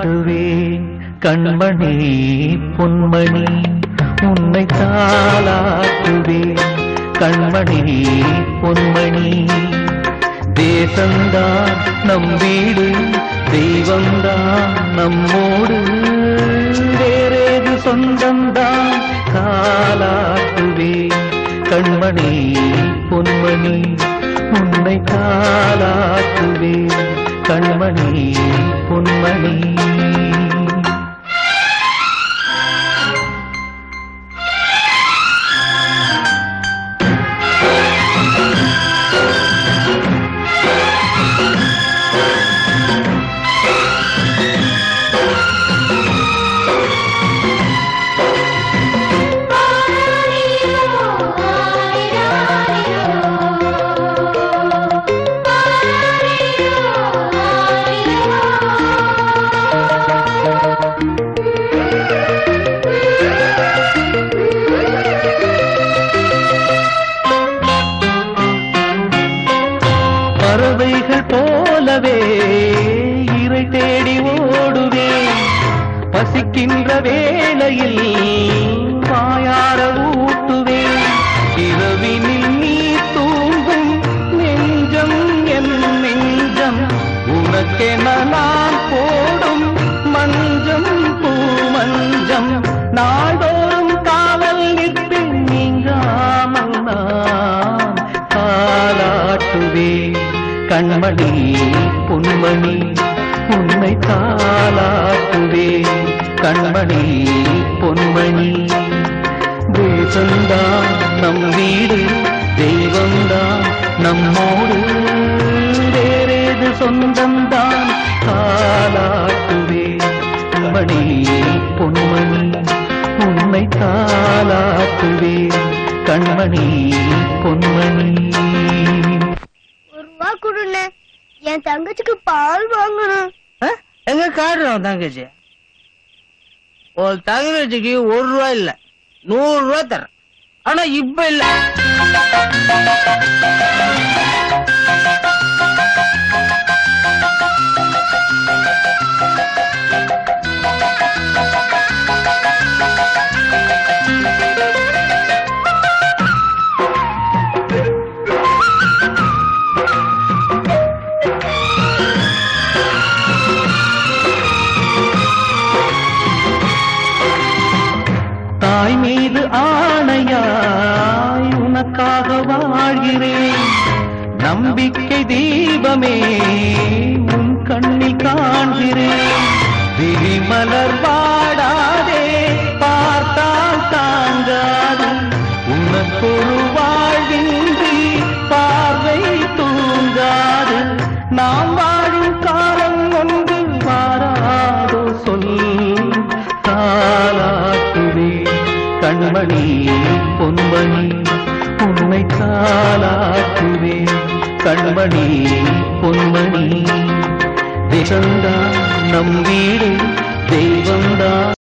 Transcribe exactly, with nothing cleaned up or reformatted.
தாலாட்டுவேன் கண்மணி பொன்மணி உன்னை தாலாட்டுவேன் கண்மணி பொன்மணி தேசந்தான் நம் வீடு தெய்வந்தான் நம்மோடு வேறேது சொந்தந்தான் தாலாட்டுவேன் கண்மணி பொன்மணி உன்னை தாலாட்டுவேன் கண்மணி பொன்மணி பறவைகள் போலவே இறை தேடி ஓடுவேன் பசிக்கின்ற வேளையில் வாயார ஊட்டுவேன் இரவினில் நீ தூங்கும் நெஞ்சம் என் நெஞ்சம் உனக்கென நான் போடும் மஞ்சம் பூ மஞ்சம் நாள்தோறும் காவல் நிற்பேன் நீங்காமல் நான் தாலாட்டுவேன் கண்மணி பொன்மணி உன்னை தாலாட்டுவேன் கண்மணி பொன்மணி தேசந்தான் நம் வீடு தெய்வந்தான் நம்மோடு வேறேது சொந்தந்தான் தாலாட்டுவேன் கண்மணி பொன்மணி உன்னை தாலாட்டுவேன் கண்மணி பொன்மணி என் தங்கச்சிக்கு பால் வாங்கணும். எங்க காட்டுறோம் தங்கச்சி ஒரு தங்கச்சிக்கு ஒரு ரூபாய் இல்ல நூறு ரூபாய் தரேன் ஆனா இப்ப இல்ல தாய் மீது ஆணையாய் உனக்காக வாழ்கிறேன் நம்பிக்கை தீபமே உன் கண்ணில் காண்கிறேன் விழிமலர் வாடாதே பார்த்தால் தாங்காது உனக்கொரு வாழ்வின்றி பார்வை தூங்காது நாம் வாழும் காலம் ஒன்று மாறாதோ சொல் தாலாட்டுவேன் கண்மணி பொன்மணி உன்னை தாலாட்டுவேன் கண்மணி பொன்மணி தேசந்தான் நம் வீடு தெய்வந்தான்